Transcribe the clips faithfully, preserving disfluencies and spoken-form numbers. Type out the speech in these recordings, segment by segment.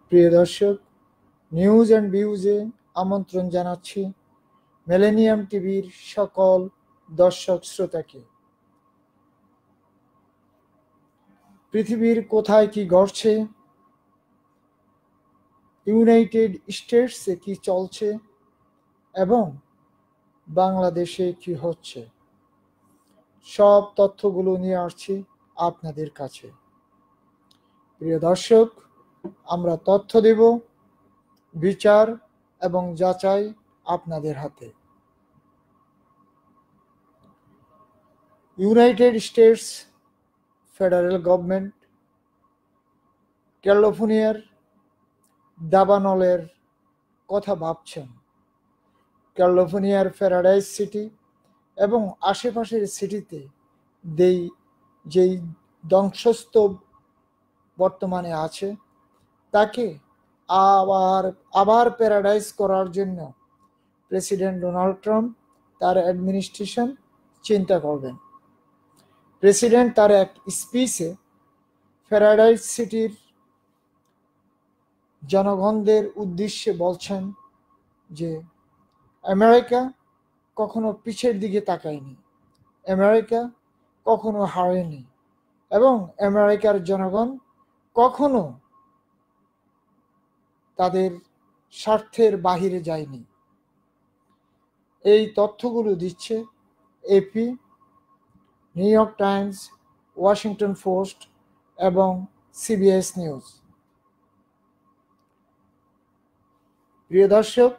প্রিয় দর্শক, news and ভিউজে আমন্ত্রণ জানাচ্ছি মিলেনিয়াম টিভির সকল দর্শক শ্রোতাকে। পৃথিবীর কোথায় কি ঘটছে, ইউনাইটেড স্টেটসে কি চলছে এবং বাংলাদেশে কি হচ্ছে, সব তথ্যগুলো নিয়ে আসছি আপনাদের কাছে। প্রিয় দর্শক, আমরা তথ্য দেব, বিচার এবং যাচাই আপনাদের হাতে। ইউনাইটেড স্টেটস ফেডারেল গভর্নমেন্ট ক্যালিফোর্নিয়ার দাবানলের কথা ভাবছেন। ক্যালিফোর্নিয়ার প্যারাডাইস সিটি এবং আশেপাশের সিটিতে দেই যেই ধ্বংসস্তূপ বর্তমানে আছে তাকে আবার আবার প্যারাডাইস করার জন্য প্রেসিডেন্ট ডোনাল্ড ট্রাম্প তার অ্যাডমিনিস্ট্রেশন চিন্তা করবেন। প্রেসিডেন্ট তার এক স্পিচে প্যারাডাইস সিটির জনগণদের উদ্দেশ্যে বলছেন যে আমেরিকা কখনো পিছের দিকে তাকায়নি, আমেরিকা কখনো হারেনি এবং আমেরিকার জনগণ কখনো তাদের স্বার্থের বাহিরে যায়নি। এই তথ্যগুলো দিচ্ছে AP, New York Times, Washington Post এবং সিবিএস নিউজ। প্রিয় দর্শক,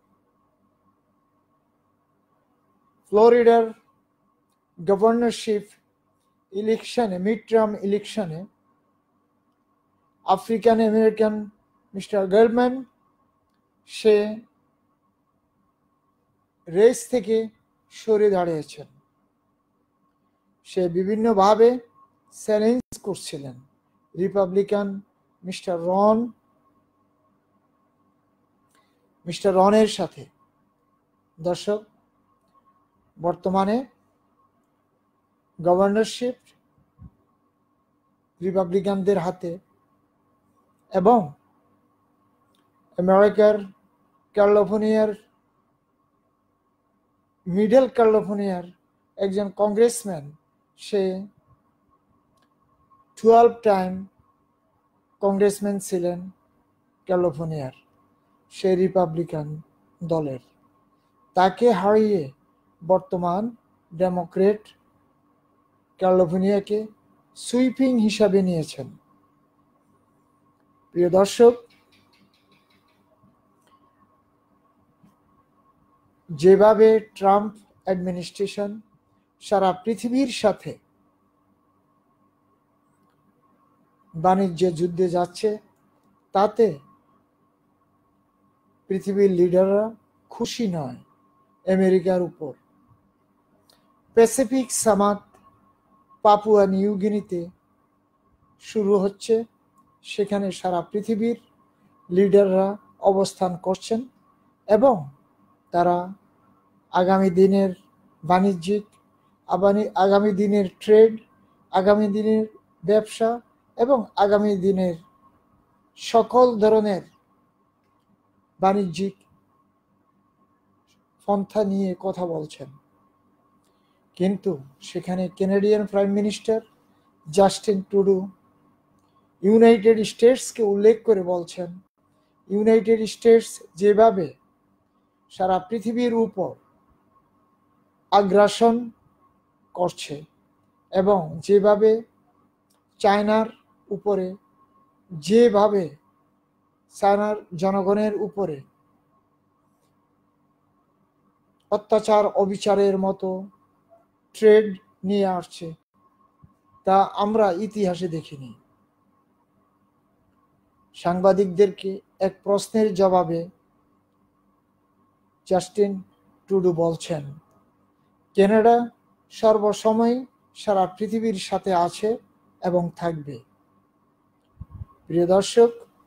ফ্লোরিডার গভর্নরশিপ ইলেকশনে মিড টার্ম ইলেকশনে আফ্রিকান আমেরিকান মিস্টার গার্ডম্যান সে রেস থেকে সরে দাঁড়িয়েছেন। সে বিভিন্নভাবে চ্যালেঞ্জ করছিলেন রিপাবলিকান মিস্টার রন মিস্টার রনের সাথে। দর্শক, বর্তমানে গভর্নরশিপ রিপাবলিকানদের হাতে এবং আমেরিকার ক্যালিফোর্নিয়ার মিডল ক্যালিফোর্নিয়ার একজন কংগ্রেসম্যান, সে টুয়েলভ টাইম কংগ্রেসম্যান ছিলেন ক্যালিফোর্নিয়ার, সে রিপাবলিকান দলের। তাকে হারিয়ে বর্তমান ডেমোক্রেট ক্যালিফোর্নিয়াকে সুইপিং হিসাবে নিয়েছেন। প্রিয় দর্শক, যেভাবে ট্রাম্প অ্যাডমিনিস্ট্রেশন সারা পৃথিবীর সাথে বাণিজ্য যুদ্ধে যাচ্ছে, তাতে পৃথিবীর লিডাররা খুশি নয় আমেরিকার উপর। প্যাসিফিক সামাত পাপুয়া নিউ গিনিতে শুরু হচ্ছে, সেখানে সারা পৃথিবীর লিডাররা অবস্থান করছেন এবং তারা আগামী দিনের বাণিজ্যিক, আগামী দিনের ট্রেড, আগামী দিনের ব্যবসা এবং আগামী দিনের সকল ধরনের বাণিজ্যিক পন্থা নিয়ে কথা বলছেন। কিন্তু সেখানে Canadian prime minister Justin Trudeau United স্টেটসকে উল্লেখ করে বলছেন, ইউনাইটেড স্টেটস যেভাবে সারা পৃথিবীর উপর আগ্রাসন করছে এবং যেভাবে চায়নার উপরে, যেভাবে চায়নার জনগণের উপরে অত্যাচার অবিচারের মতো ট্রেড নিয়ে আসছে, তা আমরা ইতিহাসে দেখিনি। সাংবাদিকদেরকে এক প্রশ্নের জবাবে জাস্টিন ট্রুডো বলছেন, কানাডা সর্বসময় সারা পৃথিবীর সাথে আছে এবং থাকবে। প্রিয় দর্শক,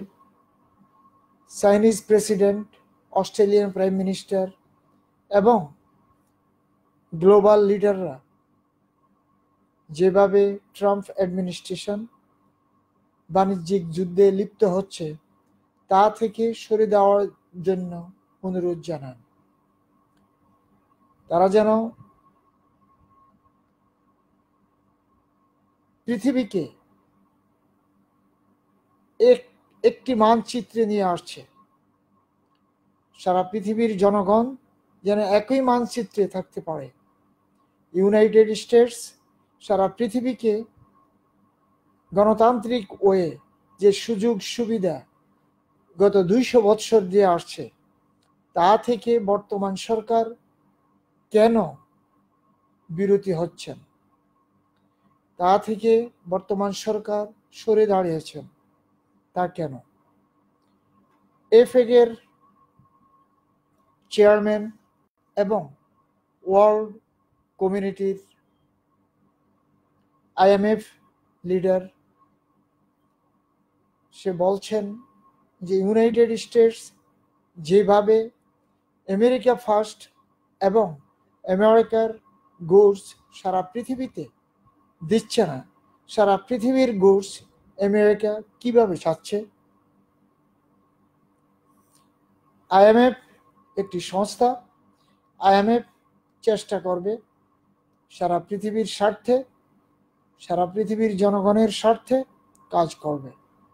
Chinese president, Australian prime minister এবং গ্লোবাল লিডাররা যেভাবে ট্রাম্প অ্যাডমিনিস্ট্রেশন বাণিজ্যিক যুদ্ধে লিপ্ত হচ্ছে, তা থেকে সরে দেওয়ার জন্য অনুরোধ জানান। তারা যেন পৃথিবীকে এক একটি মানচিত্রে নিয়ে আসছে। সারা পৃথিবীর জনগণ যেন একই মানচিত্রে থাকতে পারে। ইউনাইটেড স্টেটস সারা পৃথিবীকে গণতান্ত্রিক ওয়ে যে সুযোগ সুবিধা গত দুইশো বৎসর দিয়ে আসছে, তা থেকে বর্তমান সরকার কেন বিরতি হচ্ছেন, তা থেকে বর্তমান সরকার সরে দাঁড়িয়েছেন, তা কেন? এফএগের চেয়ারম্যান এবং ওয়ার্ল্ড কমিউনিটির আইএমএফ লিডার সে বলছেন যে ইউনাইটেড স্টেটস যেভাবে আমেরিকা ফার্স্ট এবং আমেরিকার গুডস সারা পৃথিবীতে দিচ্ছে না, সারা পৃথিবীর গুডস আমেরিকা কিভাবে চাচ্ছে? আইএমএফ একটি সংস্থা, আইএমএফ চেষ্টা করবে সারা পৃথিবীর স্বার্থে, সারা পৃথিবীর জনগণের স্বার্থে কাজ করবে।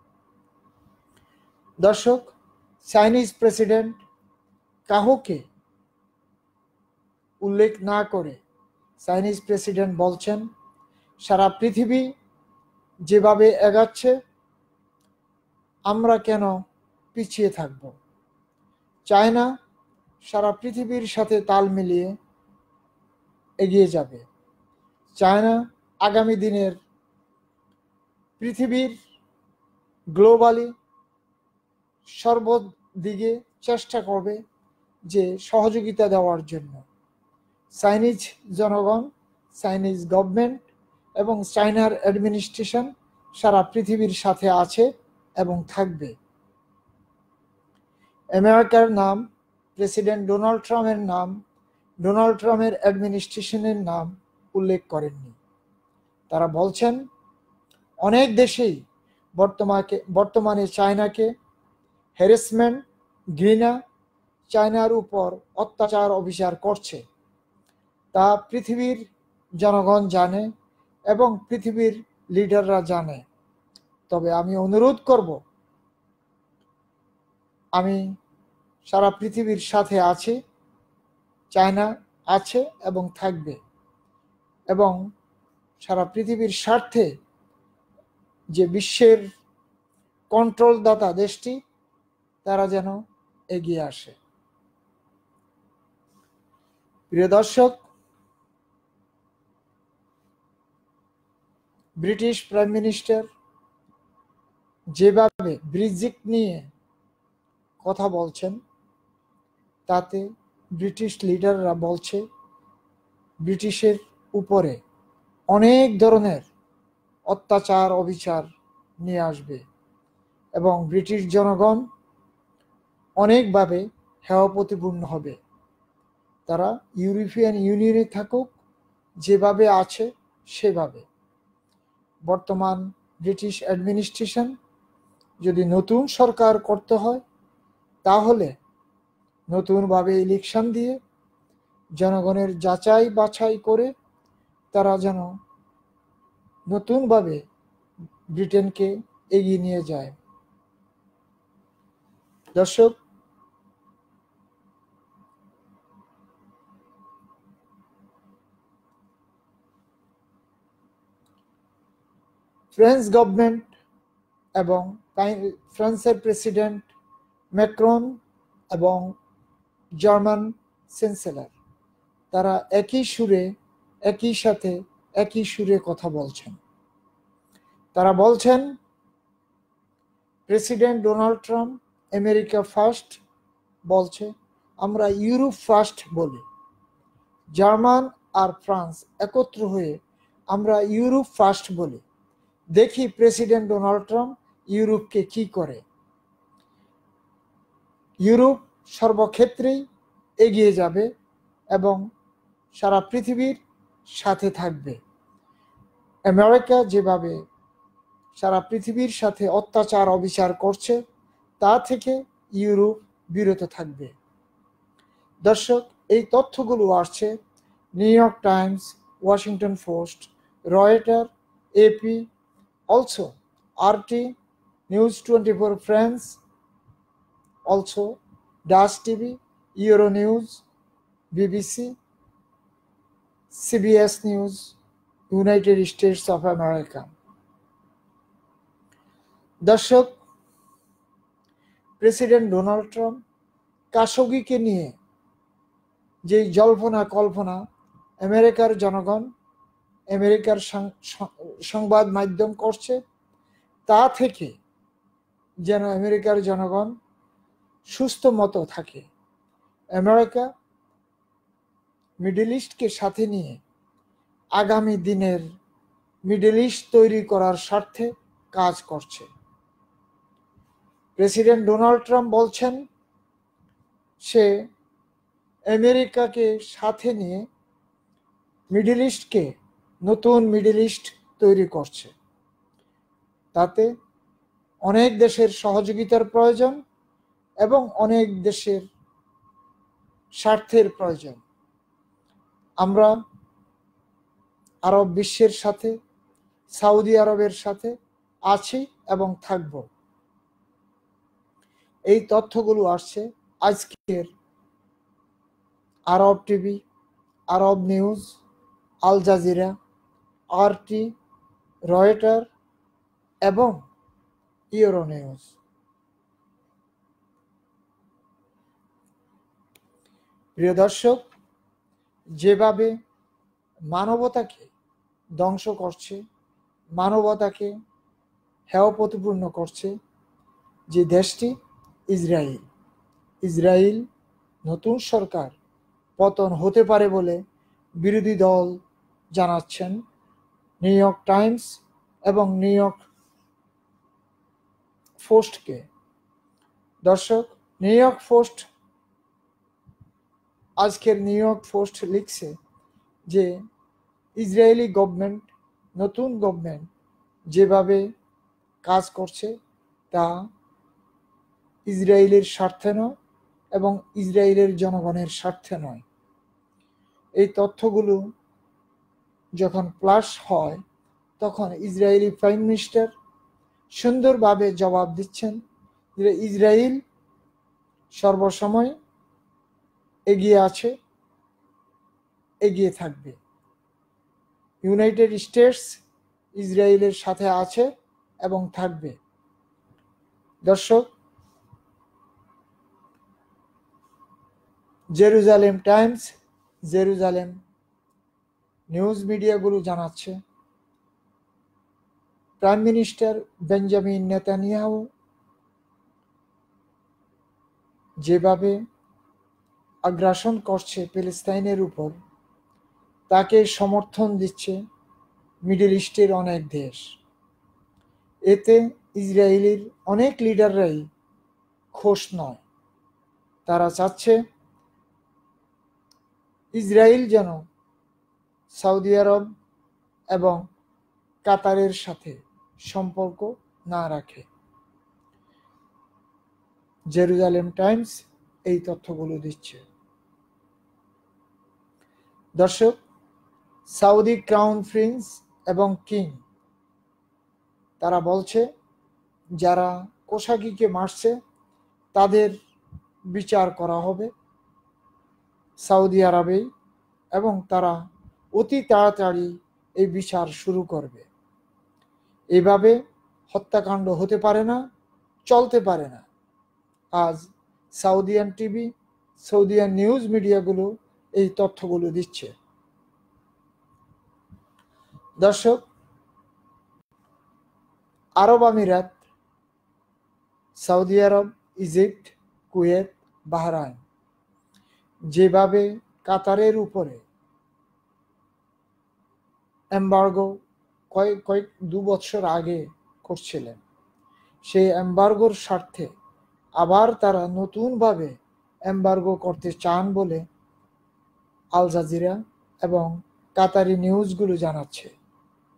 দর্শক, চাইনিজ প্রেসিডেন্ট কাউকে উল্লেখ না করে চাইনিজ প্রেসিডেন্ট বলছেন সারা পৃথিবী যেভাবে এগাচ্ছে আমরা কেন পিছিয়ে থাকব? চায়না সারা পৃথিবীর সাথে তাল মিলিয়ে এগিয়ে যাবে। চায়না আগামী দিনের পৃথিবীর গ্লোবালি সর্বদিকে চেষ্টা করবে যে সহযোগিতা দেওয়ার জন্য। চাইনিজ জনগণ, চাইনিজ গভর্নমেন্ট এবং চায়নার অ্যাডমিনিস্ট্রেশন সারা পৃথিবীর সাথে আছে এবং থাকবে। আমেরিকার নাম, প্রেসিডেন্ট ডোনাল্ড ট্রাম্পের নাম, ডোনাল্ড ট্রাম্পের অ্যাডমিনিস্ট্রেশনের নাম উল্লেখ করেননি। তারা বলছেন অনেক দেশেই বর্তমানে বর্তমানে চায়নাকে হ্যারাসমেন্ট, ঘৃণা, চায়নার উপর অত্যাচার অবিচার করছে, তা পৃথিবীর জনগণ জানে এবং পৃথিবীর লিডাররা জানে। তবে আমি অনুরোধ করব, আমি সারা পৃথিবীর সাথে আছি, চায়না আছে এবং থাকবে, এবং সারা পৃথিবীর স্বার্থে যে বিশ্বের কন্ট্রোলদাতা দেশটি তারা যেন এগিয়ে আসে। প্রিয় দর্শক, ব্রিটিশ প্রাইম মিনিস্টার যেভাবে ব্রেক্সিট নিয়ে কথা বলছেন, তাতে ব্রিটিশ লিডাররা বলছে ব্রিটিশের উপরে অনেক ধরনের অত্যাচার অবিচার নিয়ে আসবে এবং ব্রিটিশ জনগণ অনেকভাবে হেয় প্রতিপূর্ণ হবে। তারা ইউরোপিয়ান ইউনিয়নে থাকুক, যেভাবে আছে সেভাবে। বর্তমান ব্রিটিশ অ্যাডমিনিস্ট্রেশন যদি নতুন সরকার করতে হয়, তাহলে নতুনভাবে ইলেকশন দিয়ে জনগণের যাচাই বাছাই করে তারা যেন নতুনভাবে ব্রিটেনকে এগিয়ে নিয়ে যায়। দর্শক, ফ্রেঞ্চ গভর্নমেন্ট এবং ফ্রান্সের প্রেসিডেন্ট ম্যাক্রন এবং জার্মান চ্যান্সেলর তারা একই সুরে, একই সাথে, একই সুরে কথা বলছেন। তারা বলছেন president Donald Trump America first বলছে, আমরা ইউরোপ ফার্স্ট বলি। জার্মান আর ফ্রান্স একত্র হয়ে আমরা ইউরোপ ফার্স্ট বলি। দেখি প্রেসিডেন্ট ডোনাল্ড ট্রাম্প ইউরোপকে কি করে। ইউরোপ সর্বক্ষেত্রেই এগিয়ে যাবে এবং সারা পৃথিবীর সাথে থাকবে। আমেরিকা যেভাবে সারা পৃথিবীর সাথে অত্যাচার অবিচার করছে, তা থেকে ইউরোপ বিরত থাকবে। দর্শক, এই তথ্যগুলো আসছে New York Times, Washington Post, Reuter, AP, also RT, news twenty four France, also Dutch TV, Euro news, BBC, CBS news, United States of America. দর্শক, প্রেসিডেন্ট ডোনাল্ড ট্রাম্প কাশোগিকে নিয়ে যেই জল্পনা কল্পনা আমেরিকার জনগণ, আমেরিকার সংবাদ মাধ্যম করছে, তা থেকে যেন আমেরিকার জনগণ সুস্থ মতো থাকে। আমেরিকা মিডল ইস্টকে সাথে নিয়ে আগামী দিনের মিডল ইস্ট তৈরি করার স্বার্থে কাজ করছে। প্রেসিডেন্ট ডোনাল্ড ট্রাম্প বলছেন সে আমেরিকাকে সাথে নিয়ে মিডল ইস্টকে নতুন মিডল ইস্ট তৈরি করছে। তাতে অনেক দেশের সহযোগিতার প্রয়োজন এবং অনেক দেশের স্বার্থের প্রয়োজন। আমরা আরব বিশ্বের সাথে, সৌদি আরবের সাথে আছি এবং থাকব। এই তথ্যগুলো আসছে আজকের Arab TV, Arab news, Al Jazeera, RT, Reuter এবং ইউরো নিউজ। প্রিয় দর্শক, যেভাবে মানবতাকে ধ্বংস করছে, মানবতাকে হেয় প্রতিপূর্ণ করছে যে দেশটি ইসরায়েল, ইসরায়েল নতুন সরকার পতন হতে পারে বলে বিরোধী দল জানাচ্ছেন নিউ ইয়র্ক টাইমস এবং নিউ ইয়র্ক পোস্টকে। দর্শক, নিউ ইয়র্ক পোস্ট আজকের নিউ ইয়র্ক পোস্ট লিখছে যে ইসরায়েলি গভর্নমেন্ট, নতুন গভর্নমেন্ট যেভাবে কাজ করছে তা ইসরায়েলের স্বার্থে নয় এবং ইসরায়েলের জনগণের স্বার্থে নয়। এই তথ্যগুলো যখন প্লাস হয় তখন ইসরায়েলি প্রাইম মিনিস্টার সুন্দরভাবে জবাব দিচ্ছেন যে ইসরায়েল সর্বসময় এগিয়ে আছে, এগিয়ে থাকবে। ইউনাইটেড স্টেটস ইসরায়েলের সাথে আছে এবং থাকবে। দর্শক, জেরুজালেম টাইমস, জেরুজালেম নিউজ মিডিয়াগুলো জানাচ্ছে প্রাইম মিনিস্টার বেঞ্জামিন নেতানিয়াহু যেভাবে আগ্রাসন করছে প্যালেস্তাইনের উপর, তাকে সমর্থন দিচ্ছে মিডল ইস্টের অনেক দেশ। এতে ইসরায়েলের অনেক লিডাররাই খুশ নয়। তারা চাচ্ছে ইসরায়েল যেন সৌদি আরব এবং কাতারের সাথে সম্পর্ক না রাখে। জেরুজালেম টাইমস এই তথ্যগুলো দিচ্ছে। দর্শক, সৌদি ক্রাউন প্রিন্স এবং কিং তারা বলছে যারা কোশাগিকে মারছে তাদের বিচার করা হবে সৌদি আরবেই এবং তারা অতি তাড়াতাড়ি এই বিচার শুরু করবে। এভাবে হত্যাকাণ্ড হতে পারে না, চলতে পারে না। আজ সৌদিয়ান টিভি, সৌদিয়ান নিউজ মিডিয়াগুলো এই তথ্যগুলো দিচ্ছে। দর্শক, আরব আমিরাত, সৌদি আরব, ইজিপ্ট, কুয়েত, বাহরাইন যেভাবে কাতারের উপরে এম্বার্গো কয়েক কয়েক দু বছর আগে করছিলেন, সেই এম্বার্গোর স্বার্থে আবার তারা নতুনভাবে এম্বার্গো করতে চান বলে আল জাজিরা এবং কাতারি নিউজগুলো জানাচ্ছে।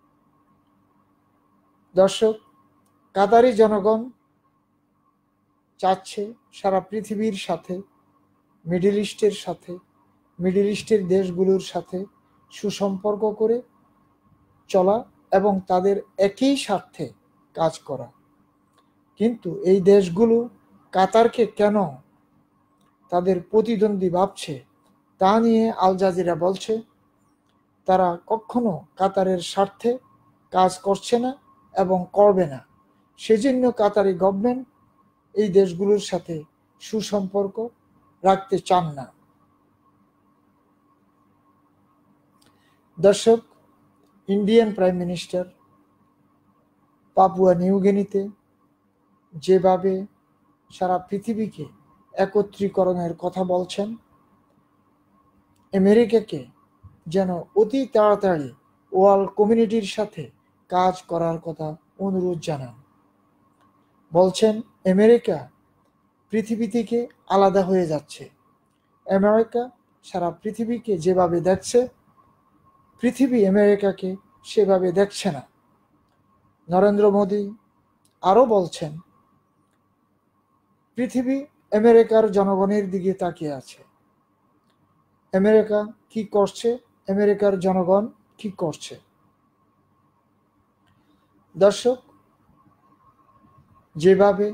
দর্শক, কাতারি জনগণ চাচ্ছে সারা পৃথিবীর সাথে, মিডল ইস্টের সাথে, মিডল ইস্টের দেশগুলোর সাথে সুসম্পর্ক করে চলা এবং তাদের একই স্বার্থে কাজ করা। কিন্তু এই দেশগুলো কাতারকে কেন তাদের প্রতিদ্বন্দ্বী ভাবছে তা নিয়ে আল জাজিরা বলছে তারা কখনো কাতারের স্বার্থে কাজ করছে না এবং করবে না। সেজন্য কাতারি গভর্নমেন্ট এই দেশগুলোর সাথে সুসম্পর্ক রাখতে চান না। দর্শক, Indian prime minister Papua New গিনিতে যেভাবে সারা পৃথিবীকে একত্রীকরণের কথা বলছেন, আমেরিকাকে যেন অতি তাড়াতাড়ি ওয়ার্ল্ড কমিউনিটির সাথে কাজ করার কথা অনুরোধ জানান। বলছেন আমেরিকা পৃথিবী থেকে আলাদা হয়ে যাচ্ছে। আমেরিকা সারা পৃথিবীকে যেভাবে দেখছে, পৃথিবী আমেরিকাকে সেভাবে দেখছে না। নরেন্দ্র মোদী আরও বলছেন পৃথিবী আমেরিকার জনগণের দিকে তাকিয়ে আছে। আমেরিকা কি করছে, আমেরিকার জনগণ কি করছে। দর্শক, যেভাবে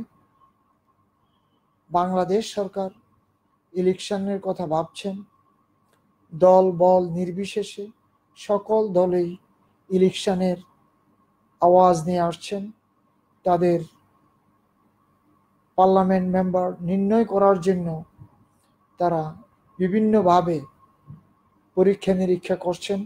বাংলাদেশ সরকার ইলেকশনের কথা ভাবছেন, দল বল নির্বিশেষে সকল দলেই ইলেকশনের আওয়াজ নিয়ে আসছেন। তাদের পার্লামেন্ট মেম্বার নির্ণয় করার জন্য তারা বিভিন্নভাবে পরীক্ষা নিরীক্ষা করছেন।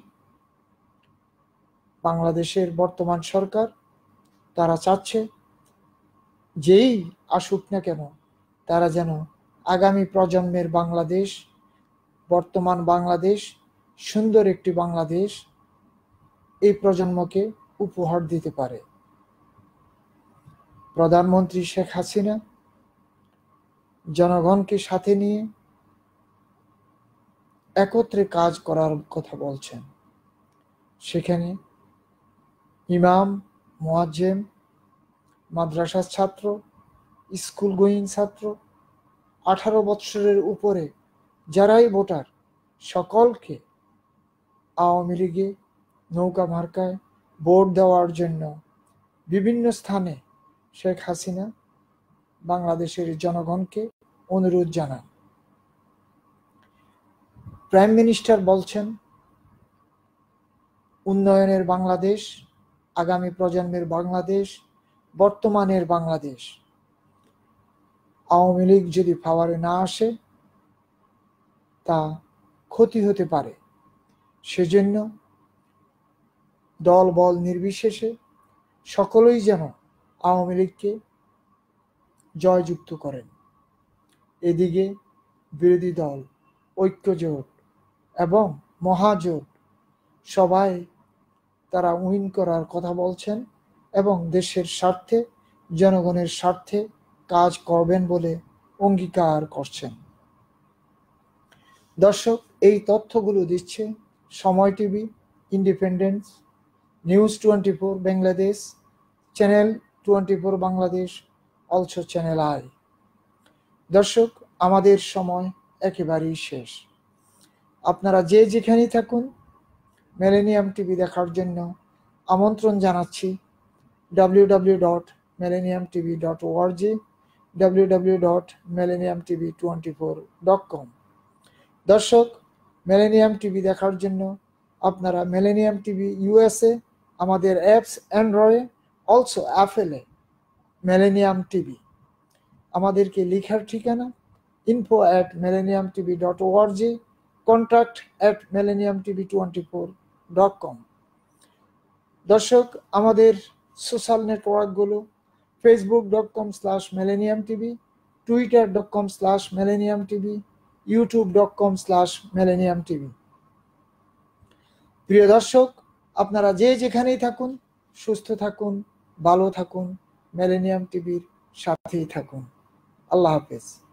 বাংলাদেশের বর্তমান সরকার তারা চাচ্ছে যেই আসুক না কেন তারা যেন আগামী প্রজন্মের বাংলাদেশ, বর্তমান বাংলাদেশ, সুন্দর একটি বাংলাদেশ এই প্রজন্মকে উপহার দিতে পারে। প্রধানমন্ত্রী শেখ হাসিনা জনগণকে সাথে নিয়ে একত্রে কাজ করার কথা বলছেন। সেখানে ইমাম, মুয়াজ্জিম, মাদ্রাসার ছাত্র, স্কুল গোয়িং ছাত্র, আঠারো বৎসরের উপরে যারাই ভোটার সকলকে আওয়ামী লীগে নৌকা মার্কায় ভোট দেওয়ার জন্য বিভিন্ন স্থানে শেখ হাসিনা বাংলাদেশের জনগণকে অনুরোধ জানান। প্রাইম মিনিস্টার বলছেন উন্নয়নের বাংলাদেশ, আগামী প্রজন্মের বাংলাদেশ, বর্তমানের বাংলাদেশ। আওয়ামী লীগ যদি পাওয়ারে না আসে তা ক্ষতি হতে পারে। সেজন্য দল বল নির্বিশেষে সকলেই যেন আওয়ামী লীগকে জয়যুক্ত করেন। এদিকে বিরোধী দল, ঐক্যজোট এবং মহাজোট সবাই তারা উইন করার কথা বলছেন এবং দেশের স্বার্থে, জনগণের স্বার্থে কাজ করবেন বলে অঙ্গীকার করছেন। দর্শক, এই তথ্যগুলো দিচ্ছে Somoy TV, Independence, news twenty four Bangladesh, channel twenty four Bangladesh, also channel I. দর্শক, আমাদের সময় একেবারেই শেষ। আপনারা যে যেখানেই থাকুন মিলেনিয়াম টিভি দেখার জন্য আমন্ত্রণ জানাচ্ছি W W W dot Millennium TV dot O R G, W W W dot Millennium TV twenty four dot com. দর্শক, মিলেনিয়াম টিভি দেখার জন্য আপনারা মিলেনিয়াম টিভি ইউএসএ আমাদের অ্যাপস, অ্যান্ড্রয়েড, অলসো অ্যাপেলে মিলেনিয়াম টিভি। আমাদেরকে লেখার ঠিকানা info at Millennium TV dot O R G, contact at Millennium TV twenty four dot com. দর্শক, আমাদের সোশ্যাল নেটওয়ার্কগুলো Facebook dot com slash Millennium TV, Twitter dot com slash Millennium TV, YouTube dot com slash Millennium TV. প্রিয় দর্শক, আপনারা যে যেখানেই থাকুন সুস্থ থাকুন, ভালো থাকুন, মিলেনিয়াম টিভির সাথেই থাকুন। আল্লাহ হাফেজ।